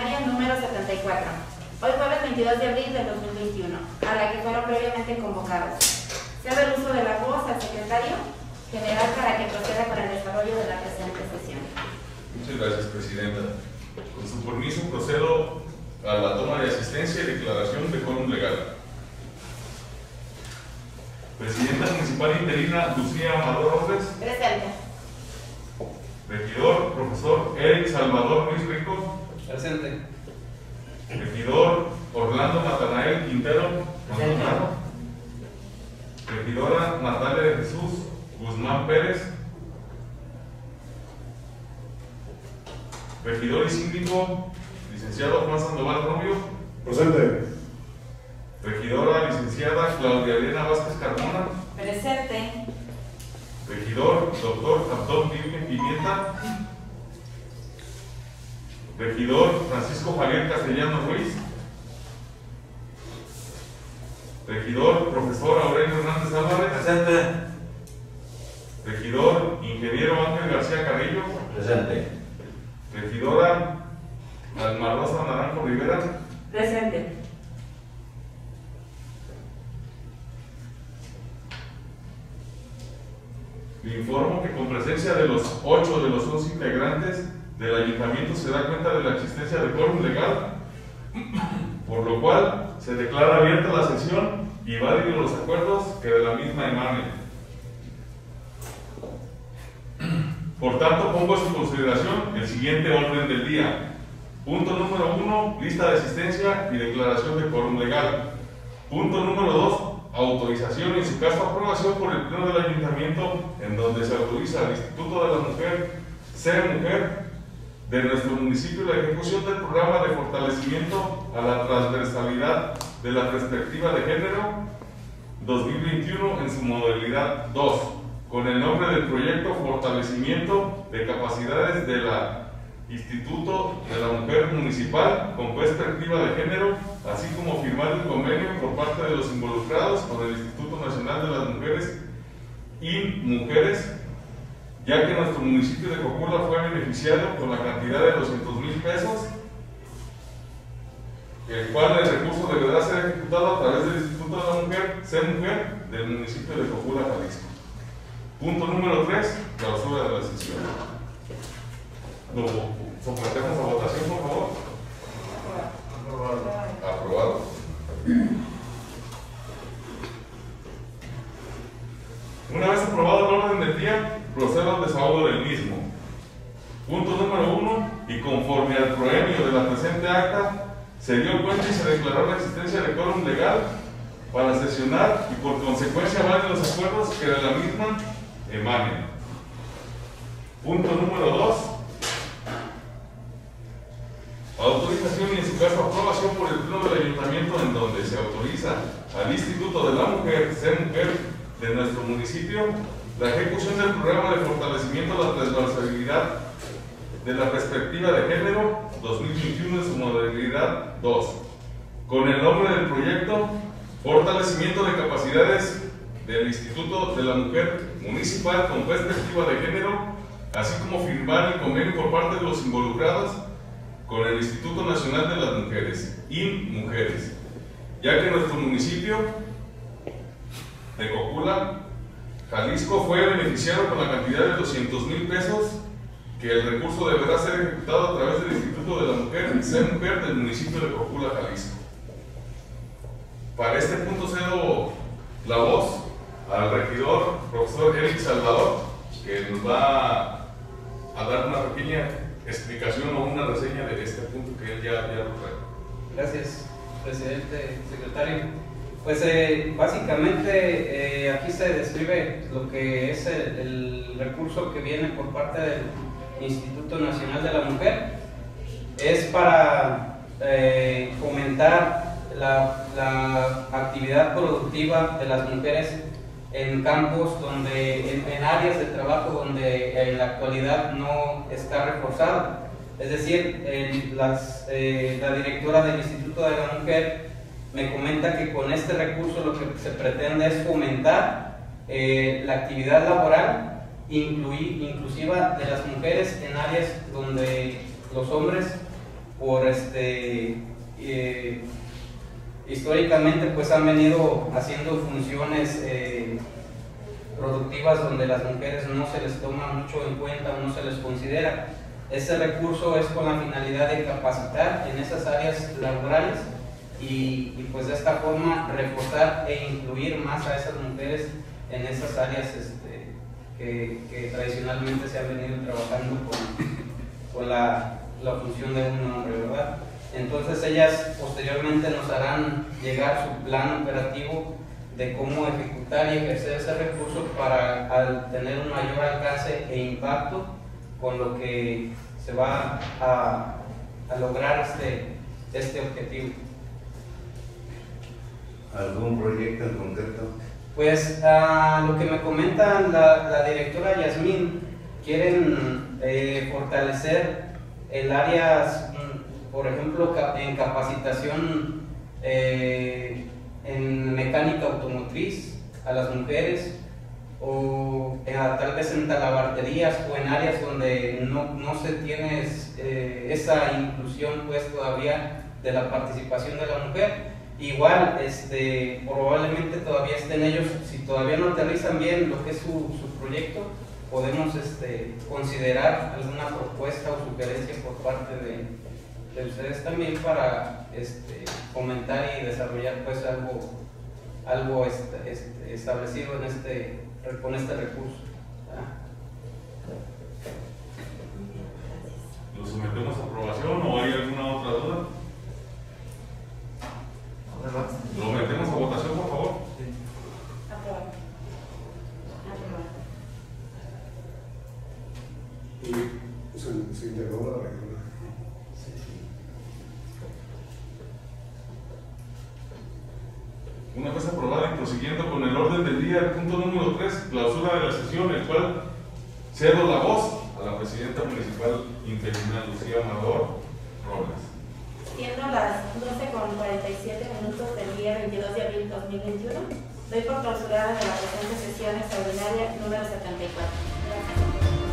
ordinaria número 74, hoy jueves 22 de abril del 2021, a la que fueron previamente convocados. Se abre el uso de la voz al secretario general para que proceda con el desarrollo de la presente sesión. Muchas gracias, Presidenta. Con su permiso, procedo a la toma de asistencia y declaración de quórum legal. Presidenta Municipal Interina Lucía Amador Robles. Presente. Regidor, profesor Eric Salvador Luis Rico. Presente. Regidor Orlando Natanael Quintero. Presente. Regidora Natalia de Jesús Guzmán Pérez. Regidor y síndico, licenciado Juan Sandoval Rubio. Presente. Regidora licenciada Claudia Elena Vázquez Carmona. Presente. Regidor doctor Abdón Virgen Pimienta. Regidor Francisco Javier Castellano Ruiz. Regidor profesor Aurelio Hernández Álvarez. Presente. Regidor ingeniero Ángel García Carrillo. Presente. Regidora Alma Rosa Naranjo Rivera. Presente. Le informo que con presencia de los 8 de los 11 integrantes del ayuntamiento se da cuenta de la existencia de quórum legal, por lo cual se declara abierta la sesión y válidos los acuerdos que de la misma emanen. Por tanto, pongo a su consideración el siguiente orden del día. Punto número 1, lista de asistencia y declaración de quórum legal. Punto número 2, autorización y en su caso aprobación por el Pleno del Ayuntamiento, en donde se autoriza al Instituto de la Mujer, Ser Mujer, de nuestro municipio la ejecución del programa de fortalecimiento a la transversalidad de la perspectiva de género 2021 en su modalidad 2, con el nombre del proyecto Fortalecimiento de Capacidades de la Instituto de la Mujer Municipal con perspectiva de género, así como firmar el convenio por parte de los involucrados con el Instituto Nacional de las Mujeres y Mujeres, ya que nuestro municipio de Cocula fue beneficiado con la cantidad de 200,000 pesos, el cual el recurso deberá ser ejecutado a través del Instituto de la Mujer, Ser Mujer, del municipio de Cocula, Jalisco. Punto número 3, clausura de la sesión. Lo sometemos a votación, por favor. Aprobado. Una vez aprobado el orden del día, procedo al desahogo del mismo. Punto número 1, y conforme al proemio de la presente acta, se dio cuenta y se declaró la existencia de quórum legal para sesionar y por consecuencia valen los acuerdos que de la misma emanen. Punto número 2, autorización y en su caso aprobación por el Pleno del Ayuntamiento, en donde se autoriza al Instituto de la Mujer, Ser Mujer, de nuestro municipio la ejecución del programa de fortalecimiento a la transversalidad de la perspectiva de género 2021 en su modalidad 2, con el nombre del proyecto Fortalecimiento de Capacidades del Instituto de la Mujer Municipal con perspectiva de género, así como firmar el convenio por parte de los involucrados con el Instituto Nacional de las Mujeres y Mujeres, ya que nuestro municipio de Cocula, Jalisco, fue beneficiado con la cantidad de 200,000 pesos, que el recurso deberá ser ejecutado a través del Instituto de la Mujer, Ser Mujer, del municipio de Cocula, Jalisco. Para este punto cedo la voz al regidor profesor Eric Salvador, que nos va a dar una pequeña explicación o una reseña de este punto que él ya lo trae. Gracias, presidente, secretario. Pues básicamente aquí se describe lo que es el recurso que viene por parte del Instituto Nacional de la Mujer. Es para fomentar la actividad productiva de las mujeres en campos en áreas de trabajo donde en la actualidad no está reforzado. Es decir, la directora del Instituto de la Mujer me comenta que con este recurso lo que se pretende es fomentar la actividad laboral inclusiva de las mujeres en áreas donde los hombres por históricamente pues han venido haciendo funciones productivas donde las mujeres no se les toma mucho en cuenta o no se les considera. Este recurso es con la finalidad de capacitar en esas áreas laborales y pues de esta forma reforzar e incluir más a esas mujeres en esas áreas que tradicionalmente se han venido trabajando con la función de un hombre, ¿verdad? Entonces ellas posteriormente nos harán llegar su plan operativo de cómo ejecutar y ejercer ese recurso para tener un mayor alcance e impacto con lo que se va a lograr este objetivo. ¿Algún proyecto en concreto? Pues lo que me comenta la directora Yasmín, quieren fortalecer el área, por ejemplo, en capacitación en mecánica automotriz a las mujeres, o tal vez en talabarterías o en áreas donde no se tiene esa inclusión pues todavía de la participación de la mujer. Igual probablemente todavía estén ellos, si todavía no aterrizan bien lo que es su proyecto, podemos considerar alguna propuesta o sugerencia por parte de ustedes también para fomentar y desarrollar pues algo establecido con este recurso. ¿Lo sometemos a aprobación o hay alguna otra duda? ¿Lo metemos a votación, por favor? Aprobado. Y se integró la regla. Una vez aprobada y prosiguiendo con el orden del día, el punto número 3, clausura de la sesión, el cual cedo la voz a la presidenta municipal interina Lucía Amador Robles. Siendo las 12:47 del día 22 de abril de 2021, doy por clausurada de la presente sesión extraordinaria número 74. Gracias.